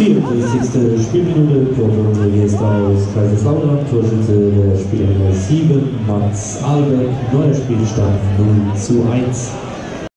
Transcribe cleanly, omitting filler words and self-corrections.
64. Spielminute, Tor für unsere Gäste aus Kaiserslautern, Torschütze der Spieler Nummer 7, Mats Albeck, neuer Spielstand 0:1.